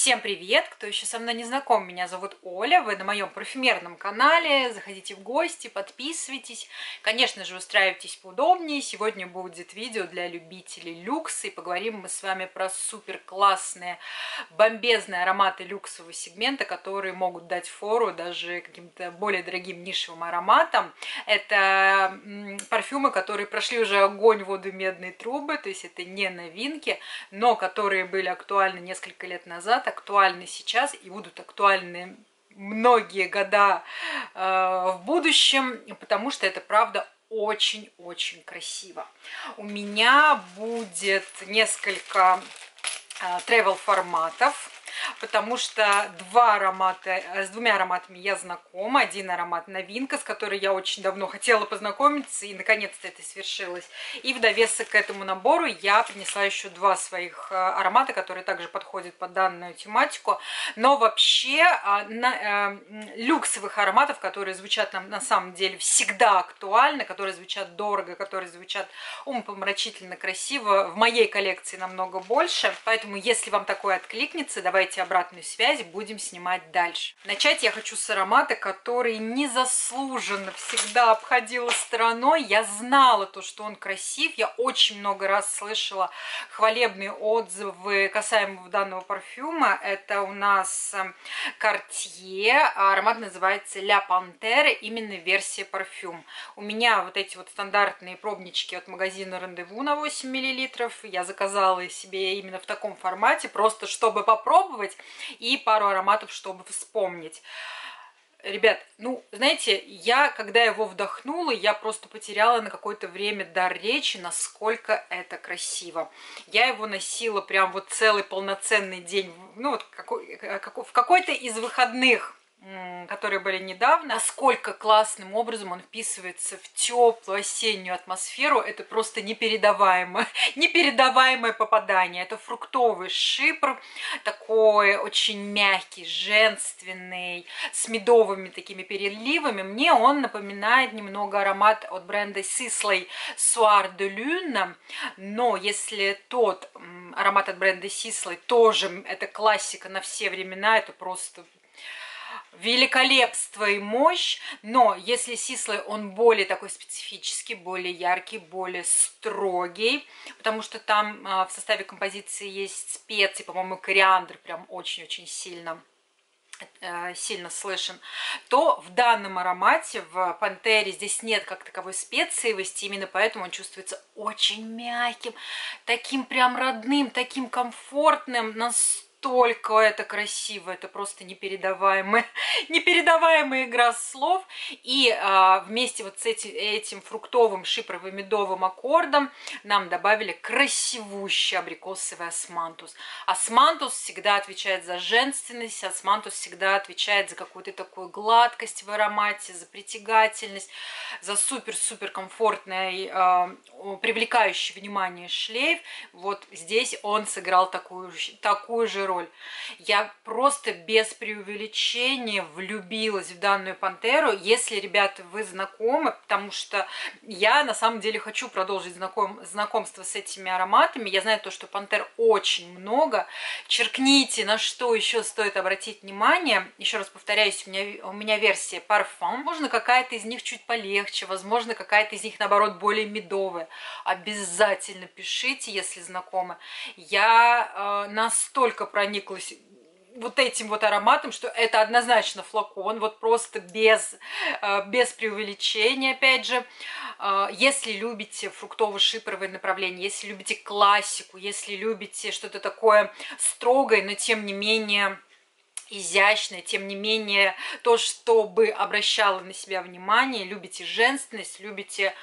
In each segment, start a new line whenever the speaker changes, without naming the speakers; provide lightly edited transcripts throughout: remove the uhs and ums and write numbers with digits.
Всем привет! Кто еще со мной не знаком, меня зовут Оля, вы на моем парфюмерном канале, заходите в гости, подписывайтесь, конечно же устраивайтесь поудобнее, сегодня будет видео для любителей люкса, и поговорим мы с вами про супер классные, бомбезные ароматы люксового сегмента, которые могут дать фору даже каким-то более дорогим нишевым ароматам. Это парфюмы, которые прошли уже огонь, воду, медные трубы, то есть это не новинки, но которые были актуальны несколько лет назад, актуальны сейчас и будут актуальны многие года в будущем, потому что это правда очень-очень красиво. У меня будет несколько travel форматов, потому что с двумя ароматами я знакома. Один аромат новинка, с которой я очень давно хотела познакомиться, и наконец-то это свершилось. И в довесок к этому набору я принесла еще два своих аромата, которые также подходят под данную тематику. Но вообще люксовых ароматов, которые звучат на самом деле всегда актуально, которые звучат дорого, которые звучат умопомрачительно красиво, в моей коллекции намного больше. Поэтому, если вам такое откликнется, давайте обратную связь, будем снимать дальше. Начать я хочу с аромата, который незаслуженно всегда обходила стороной. Я знала то, что он красив. Я очень много раз слышала хвалебные отзывы касаемо данного парфюма. Это у нас Cartier. Аромат называется La Panthère, именно версия парфюм. У меня вот эти вот стандартные пробнички от магазина Rendezvous на 8 мл. Я заказала себе именно в таком формате, просто чтобы попробовать и пару ароматов, чтобы вспомнить. Ребят, ну, знаете, когда его вдохнула, я просто потеряла на какое-то время дар речи, насколько это красиво. Я его носила прям вот целый полноценный день, ну, вот в какой-то из выходных, которые были недавно. Насколько классным образом он вписывается в теплую осеннюю атмосферу, это просто непередаваемое попадание. Это фруктовый шипр, такой очень мягкий, женственный, с медовыми такими переливами. Мне он напоминает немного аромат от бренда Sisley Soir de Lune, но если тот аромат от бренда Sisley тоже это классика на все времена, это просто великолепство и мощь, но если Sisley, он более такой специфический, более яркий, более строгий, потому что там в составе композиции есть специи, по-моему, кориандр прям очень-очень сильно слышен, то в данном аромате, в Пантере, здесь нет как таковой специевости, именно поэтому он чувствуется очень мягким, таким прям родным, таким комфортным, настолько это красиво, это просто непередаваемая игра слов. И вместе вот с этим фруктовым шипровым медовым аккордом нам добавили красивущий абрикосовый османтус. Османтус всегда отвечает за женственность, османтус всегда отвечает за какую-то такую гладкость в аромате, за притягательность, за супер-супер комфортный, привлекающий внимание шлейф. Вот здесь он сыграл такую же роль. Я просто без преувеличения влюбилась в данную Пантеру. Если, ребята, вы знакомы, потому что я на самом деле хочу продолжить знакомство с этими ароматами. Я знаю то, что Пантер очень много. Черкните, на что еще стоит обратить внимание. Еще раз повторяюсь, у меня версия парфюм. Возможно, какая-то из них чуть полегче, возможно, какая-то из них, наоборот, более медовая. Обязательно пишите, если знакомы. Я настолько прониклась вот этим вот ароматом, что это однозначно флакон, вот просто без преувеличения, опять же. Если любите фруктово-шипровое направление, если любите классику, если любите что-то такое строгое, но тем не менее изящное, тем не менее то, что бы обращало на себя внимание, любите женственность, любите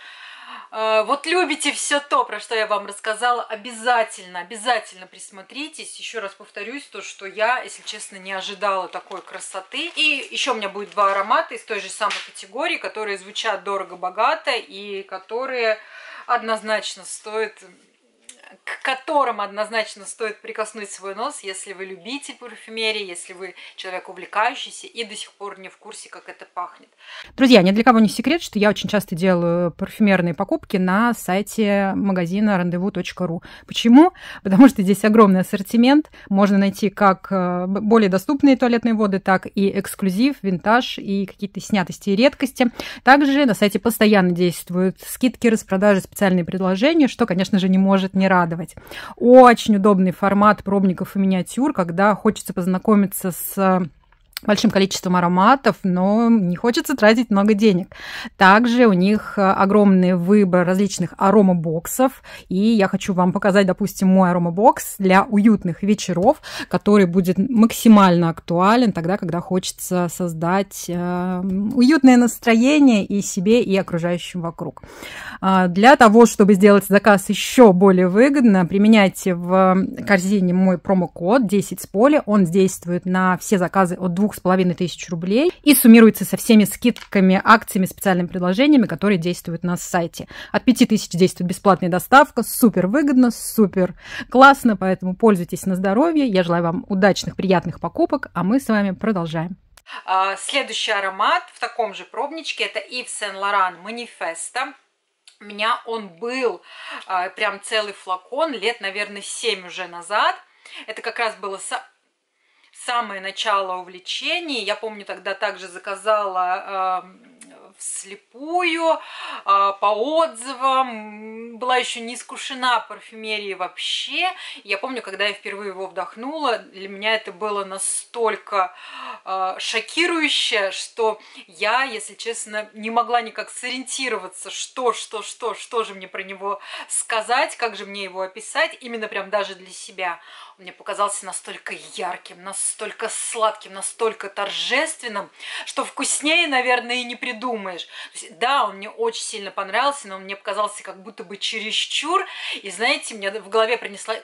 все то, про что я вам рассказала, обязательно присмотритесь. Еще раз повторюсь, то, что я, если честно, не ожидала такой красоты. И еще у меня будет два аромата из той же самой категории, которые звучат дорого-богато и которые однозначно стоит к которым однозначно стоит прикоснуть свой нос, если вы любите парфюмерии, если вы человек увлекающийся и до сих пор не в курсе, как это пахнет.
Друзья, ни для кого не секрет, что я очень часто делаю парфюмерные покупки на сайте магазина rendezvous.ru. Почему? Потому что здесь огромный ассортимент. Можно найти как более доступные туалетные воды, так и эксклюзив, винтаж и какие-то снятости и редкости. Также на сайте постоянно действуют скидки, распродажи, специальные предложения, что, конечно же, не может не радовать. Очень удобный формат пробников и миниатюр, когда хочется познакомиться с большим количеством ароматов, но не хочется тратить много денег. Также у них огромный выбор различных аромабоксов, и я хочу вам показать, допустим, мой аромабокс для уютных вечеров, который будет максимально актуален тогда, когда хочется создать уютное настроение и себе, и окружающим вокруг. Для того, чтобы сделать заказ еще более выгодно, применяйте в корзине мой промокод 10 с поля. Он действует на все заказы от 2500 рублей и суммируется со всеми скидками, акциями, специальными предложениями, которые действуют на сайте. От 5000 действует бесплатная доставка, супер выгодно, супер классно, поэтому пользуйтесь на здоровье. Я желаю вам удачных, приятных покупок, а мы с вами продолжаем.
Следующий аромат в таком же пробничке — это Yves Saint Laurent Manifesto. У меня он был прям целый флакон лет, наверное, 7 уже назад. Это как раз было самое начало увлечений. Я помню, тогда также заказала вслепую, по отзывам, была еще не искушена парфюмерией вообще. Я помню, когда я впервые его вдохнула, для меня это было настолько шокирующе, что я, если честно, не могла никак сориентироваться, что же мне про него сказать, как же мне его описать, именно прям даже для себя. Он мне показался настолько ярким, настолько сладким, настолько торжественным, что вкуснее, наверное, и не придумаешь. То есть, да, он мне очень сильно понравился, но он мне показался как будто бы чересчур. И знаете, мне в голове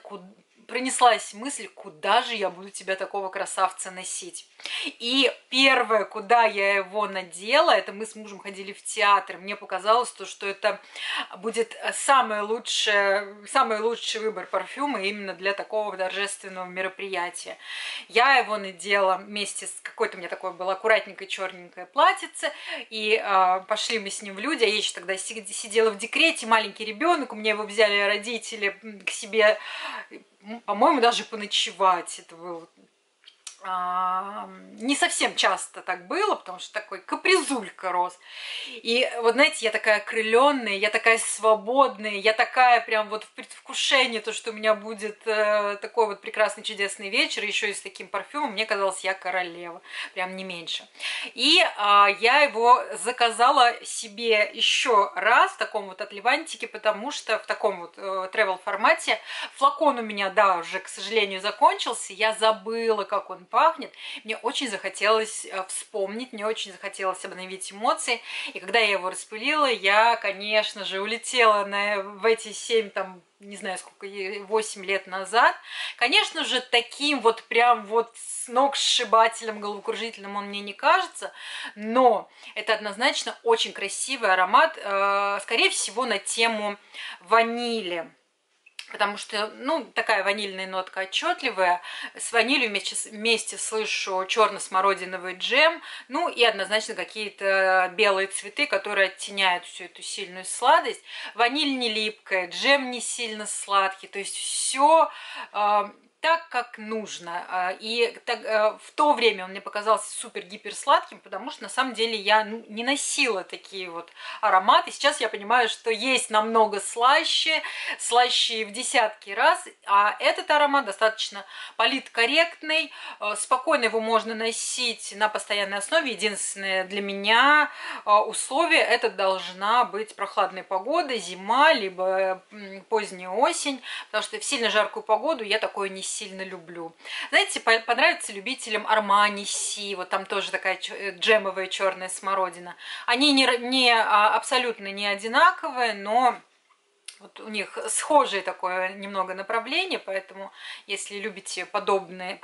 пронеслась мысль, куда же я буду тебя, такого красавца, носить. И первое, куда я его надела, это мы с мужем ходили в театр. Мне показалось, что это будет самый лучший выбор парфюма именно для такого торжественного мероприятия. Я его надела вместе с какой-то, у меня такое было аккуратненькое черненькое платьице, и пошли мы с ним в люди. Я еще тогда сидела в декрете, маленький ребенок, у меня его взяли родители к себе, по-моему, даже поночевать. Это было не совсем часто так было, потому что такой капризулька рос. И вот, знаете, я такая окрыленная, я такая свободная, я такая прям вот в предвкушении, то, что у меня будет такой вот прекрасный, чудесный вечер, еще и с таким парфюмом. Мне казалось, я королева, прям не меньше. И я его заказала себе еще раз в таком вот отливантике, потому что в таком вот travel формате. Флакон у меня, да, уже, к сожалению, закончился. Я забыла, как он пахнет. Мне очень захотелось вспомнить, мне очень захотелось обновить эмоции. И когда я его распылила, я, конечно же, улетела в эти 7, там, не знаю сколько, 8 лет назад. Конечно же, таким вот прям вот сногсшибательным, головокружительным он мне не кажется, но это однозначно очень красивый аромат, скорее всего, на тему ванили. Потому что, ну, такая ванильная нотка отчетливая. С ванилью вместе слышу черно-смородиновый джем. Ну и однозначно какие-то белые цветы, которые оттеняют всю эту сильную сладость. Ваниль не липкая, джем не сильно сладкий. То есть все так, как нужно. И в то время он мне показался супер-гипер сладким, потому что на самом деле я не носила такие вот ароматы. Сейчас я понимаю, что есть намного слаще в десятки раз, а этот аромат достаточно политкорректный, спокойно его можно носить на постоянной основе. Единственное для меня условие — это должна быть прохладная погода, зима, либо поздняя осень, потому что в сильно жаркую погоду я такое не сильно люблю. Знаете, понравится любителям Armani Си, вот там тоже такая джемовая черная смородина. Они абсолютно не одинаковые, но вот у них схожее такое немного направление, поэтому если любите подобные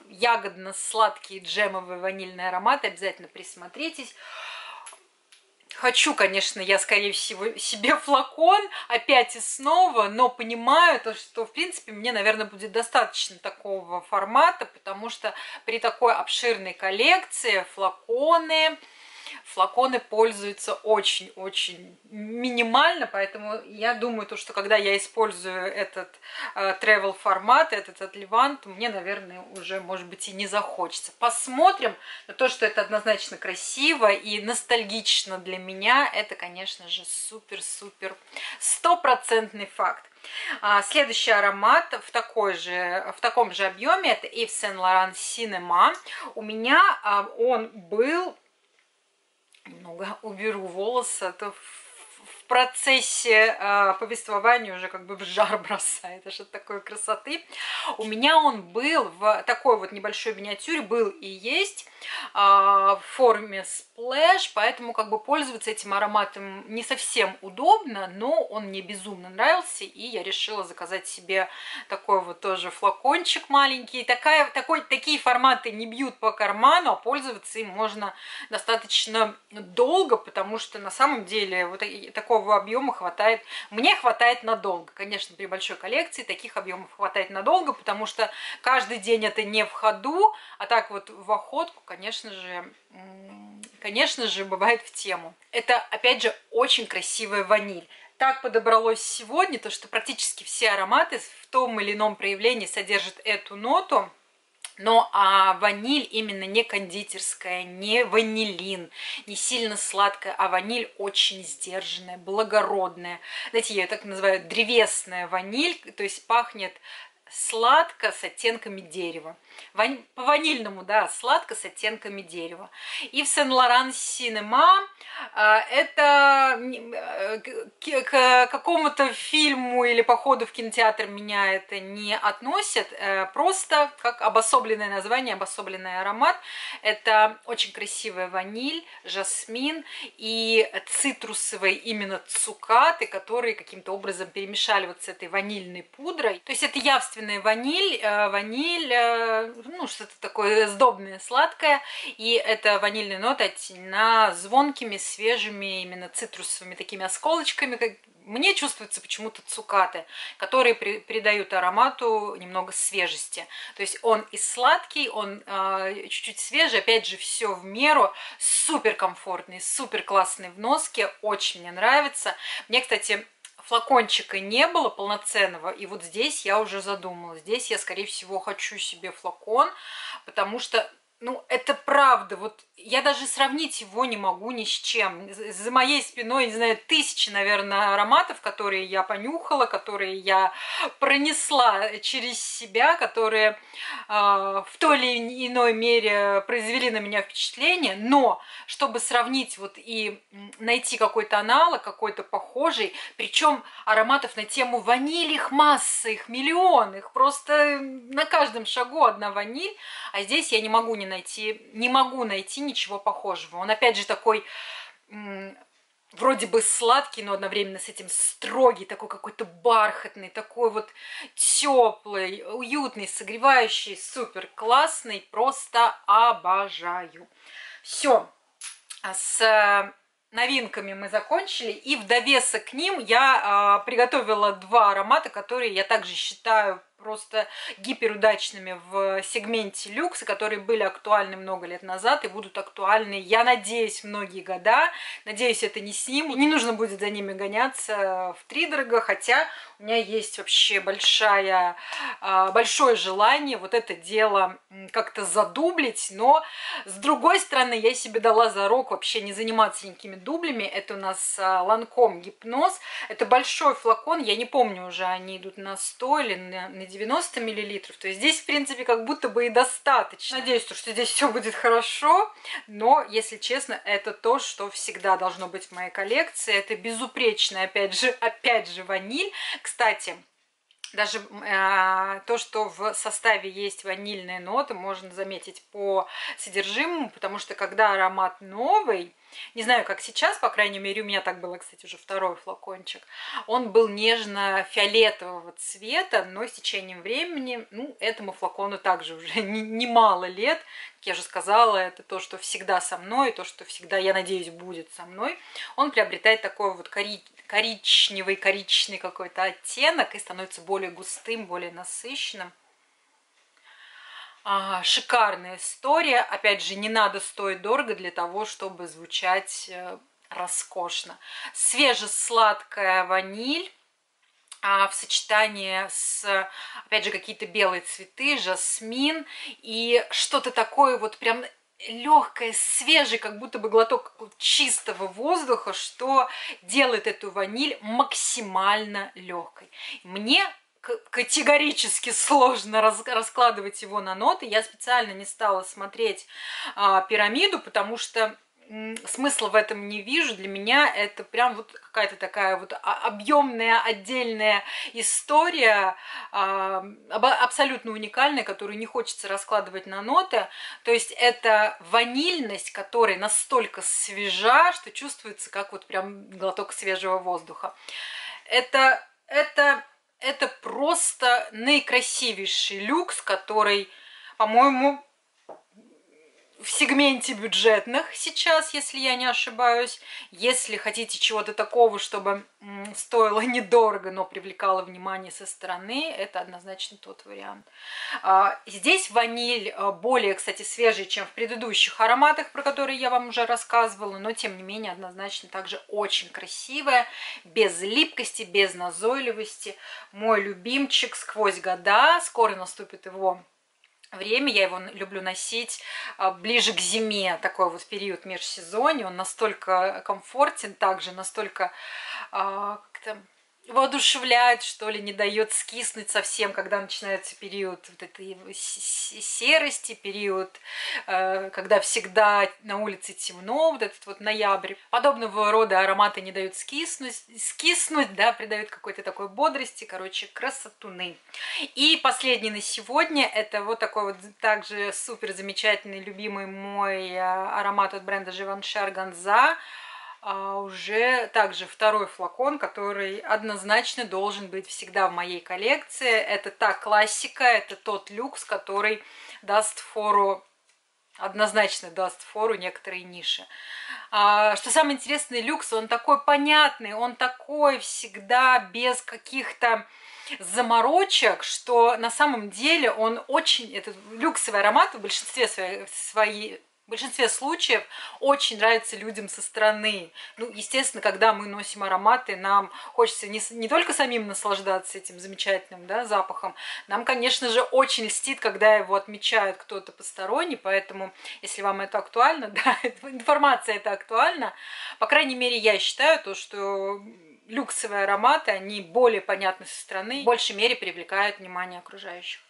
ягодно-сладкие джемовые ванильные ароматы, обязательно присмотритесь. Хочу, конечно, я, скорее всего, себе флакон опять и снова, но понимаю, то, что, в принципе, мне, наверное, будет достаточно такого формата, потому что при такой обширной коллекции флаконы пользуются очень-очень минимально, поэтому я думаю, то, что когда я использую этот travel формат, этот отливан, то мне, наверное, уже, может быть, и не захочется. Посмотрим на то, что это однозначно красиво и ностальгично для меня. Это, конечно же, супер-супер стопроцентный факт. Следующий аромат в таком же объеме, это Yves Saint Laurent Cinema. У меня он был... Немного уберу волосы, а то в процессе повествования уже как бы в жар бросает, аж от такой красоты. У меня он был в такой вот небольшой миниатюре, был и есть в форме сплэш, поэтому как бы пользоваться этим ароматом не совсем удобно, но он мне безумно нравился, и я решила заказать себе такой вот тоже флакончик маленький. Такие форматы не бьют по карману, а пользоваться им можно достаточно долго, потому что на самом деле вот такого объема хватает, мне хватает надолго. Конечно, при большой коллекции таких объемов хватает надолго, потому что каждый день это не в ходу, а так вот в охотку, конечно же, бывает в тему. Это, опять же, очень красивая ваниль. Так подобралось сегодня, то что практически все ароматы в том или ином проявлении содержат эту ноту. Но ваниль именно не кондитерская, не ванилин, не сильно сладкая, а ваниль очень сдержанная, благородная. Знаете, я ее так называю древесная ваниль, то есть пахнет сладко с оттенками дерева. По ванильному, да, сладко с оттенками дерева. Yves Saint Laurent Cinema это к какому-то фильму или походу в кинотеатр меня это не относит, просто как обособленное название, обособленный аромат. Это очень красивая ваниль, жасмин и цитрусовые именно цукаты, которые каким-то образом перемешали вот с этой ванильной пудрой. То есть это явственная ваниль, ну, что-то такое сдобное, сладкое, и эта ванильная нота оттенена звонкими, свежими, именно цитрусовыми такими осколочками. Мне чувствуются почему-то цукаты, которые придают аромату немного свежести. То есть он и сладкий, он чуть-чуть свежий, опять же, все в меру, супер комфортный, супер классный в носке, очень мне нравится. Мне, кстати, флакончика не было полноценного, и вот здесь я уже задумалась. Здесь я, скорее всего, хочу себе флакон, потому что, ну, это правда, вот я даже сравнить его не могу ни с чем. За моей спиной, не знаю, тысячи, наверное, ароматов, которые я понюхала, которые я пронесла через себя, которые в той или иной мере произвели на меня впечатление, но чтобы сравнить вот и найти какой-то аналог, какой-то похожий, причем ароматов на тему ванили, их масса, их миллион, их просто на каждом шагу одна ваниль, а здесь я не могу найти ничего похожего. Он опять же такой вроде бы сладкий, но одновременно с этим строгий, такой какой-то бархатный, такой вот теплый, уютный, согревающий, супер классный, просто обожаю. Все, с новинками мы закончили, и в довесок к ним я приготовила два аромата, которые я также считаю просто гиперудачными в сегменте люкс, которые были актуальны много лет назад и будут актуальны, я надеюсь, многие года. Надеюсь, это не снимут. Не нужно будет за ними гоняться втридорога, хотя у меня есть вообще большое желание вот это дело как-то задублить, но с другой стороны, я себе дала зарок вообще не заниматься никакими дублями. Это у нас Lancome Гипноз. Это большой флакон, я не помню уже, они идут на 100 или на 90 миллилитров. То есть здесь, в принципе, как будто бы и достаточно. Надеюсь, что здесь все будет хорошо, но, если честно, это то, что всегда должно быть в моей коллекции. Это безупречная, опять же, ваниль. Кстати, Даже то, что в составе есть ванильные ноты, можно заметить по содержимому, потому что когда аромат новый, не знаю, как сейчас, по крайней мере, у меня так было, кстати, уже второй флакончик, он был нежно-фиолетового цвета, но с течением времени, ну, этому флакону также уже немало лет. Как я уже сказала, это то, что всегда со мной, то, что всегда, я надеюсь, будет со мной. Он приобретает такой вот коричневый какой-то оттенок и становится более густым, более насыщенным. Шикарная история. Опять же, не надо стоить дорого для того, чтобы звучать роскошно. Свежесладкая ваниль в сочетании с, опять же, какие-то белые цветы, жасмин и что-то такое вот прям легкое, свежее, как будто бы глоток чистого воздуха, что делает эту ваниль максимально легкой. Мне категорически сложно раскладывать его на ноты. Я специально не стала смотреть пирамиду, потому что смысла в этом не вижу. Для меня это прям вот какая-то такая вот объемная отдельная история, абсолютно уникальная, которую не хочется раскладывать на ноты. То есть это ванильность, которая настолько свежа, что чувствуется как вот прям глоток свежего воздуха. Это просто наикрасивейший люкс, который, по-моему, в сегменте бюджетных сейчас, если я не ошибаюсь. Если хотите чего-то такого, чтобы стоило недорого, но привлекало внимание со стороны, это однозначно тот вариант. Здесь ваниль более, кстати, свежий, чем в предыдущих ароматах, про которые я вам уже рассказывала, но тем не менее однозначно также очень красивая, без липкости, без назойливости. Мой любимчик сквозь года, скоро наступит его время, я его люблю носить ближе к зиме, такой вот период межсезонья, он настолько комфортен, также настолько как-то воодушевляет, что ли, не дает скиснуть совсем, когда начинается период вот этой серости, период, когда всегда на улице темно, вот этот вот ноябрь. Подобного рода ароматы не дают скиснуть, да, придают какой-то такой бодрости, короче, красотуны. И последний на сегодня, это вот такой вот также супер замечательный, любимый мой аромат от бренда Givenchy Organza. Уже также второй флакон, который однозначно должен быть всегда в моей коллекции. Это та классика, это тот люкс, который даст фору, однозначно даст фору некоторые ниши. Что самое интересное, люкс, он такой понятный, он такой всегда без каких-то заморочек, что на самом деле он очень, этот люксовый аромат в большинстве в большинстве случаев очень нравится людям со стороны. Ну, естественно, когда мы носим ароматы, нам хочется не только самим наслаждаться этим замечательным, да, запахом, нам, конечно же, очень льстит, когда его отмечает кто-то посторонний, поэтому, если вам это актуально, да, информация это актуальна, по крайней мере, я считаю то, что люксовые ароматы, они более понятны со стороны, в большей мере привлекают внимание окружающих.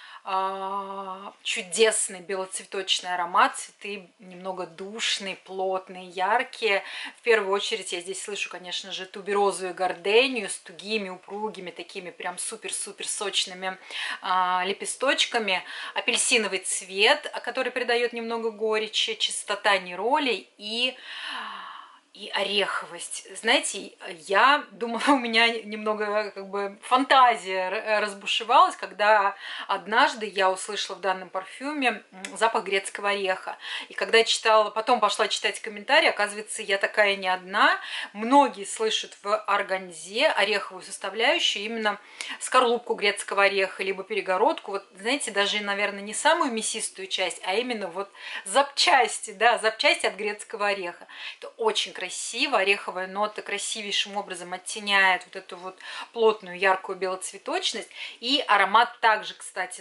Чудесный белоцветочный аромат, цветы немного душные, плотные, яркие. В первую очередь я здесь слышу, конечно же, туберозовую гардению с тугими, упругими, такими прям супер-супер сочными лепесточками. Апельсиновый цвет, который придает немного горечи, чистота нероли и ореховость. Знаете, я думала, у меня немного как бы фантазия разбушевалась, когда однажды я услышала в данном парфюме запах грецкого ореха. И когда я читала, потом пошла читать комментарии, оказывается, я такая не одна. Многие слышат в органзе ореховую составляющую, именно скорлупку грецкого ореха, либо перегородку. Вот, знаете, даже, наверное, не самую мясистую часть, а именно вот запчасти, да, запчасти от грецкого ореха. Это очень красиво. Ореховая нота красивейшим образом оттеняет вот эту вот плотную яркую белоцветочность. И аромат также, кстати,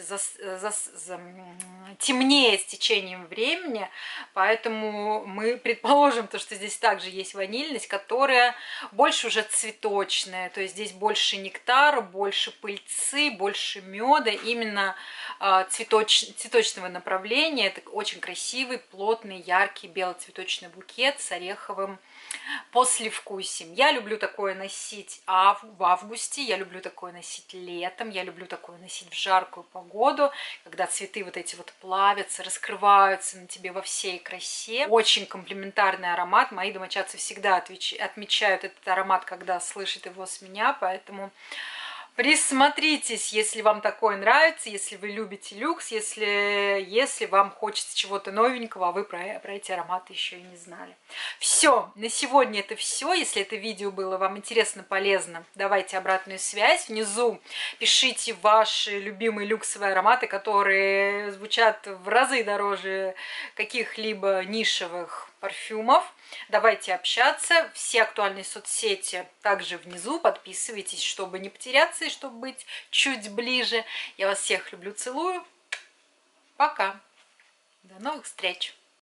темнеет с течением времени. Поэтому мы предположим, то, что здесь также есть ванильность, которая больше уже цветочная. То есть здесь больше нектара, больше пыльцы, больше меда. Именно цветочного направления. Это очень красивый, плотный, яркий белоцветочный букет с ореховым послевкусием. Я люблю такое носить в августе, я люблю такое носить летом, я люблю такое носить в жаркую погоду, когда цветы вот эти вот плавятся, раскрываются на тебе во всей красе. Очень комплиментарный аромат. Мои домочадцы всегда отмечают этот аромат, когда слышат его с меня, поэтому присмотритесь, если вам такое нравится, если вы любите люкс, если вам хочется чего-то новенького, а вы про эти ароматы еще и не знали. Все, на сегодня это все. Если это видео было вам интересно, полезно, давайте обратную связь. Внизу пишите ваши любимые люксовые ароматы, которые звучат в разы дороже каких-либо нишевых парфюмов. Давайте общаться. Все актуальные соцсети также внизу. Подписывайтесь, чтобы не потеряться и чтобы быть чуть ближе. Я вас всех люблю, целую. Пока. До новых встреч.